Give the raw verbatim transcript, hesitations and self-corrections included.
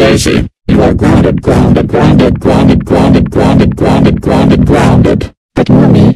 lazy. You are grounded, grounded, grounded, grounded, grounded, grounded, grounded, grounded, grounded. But mommy,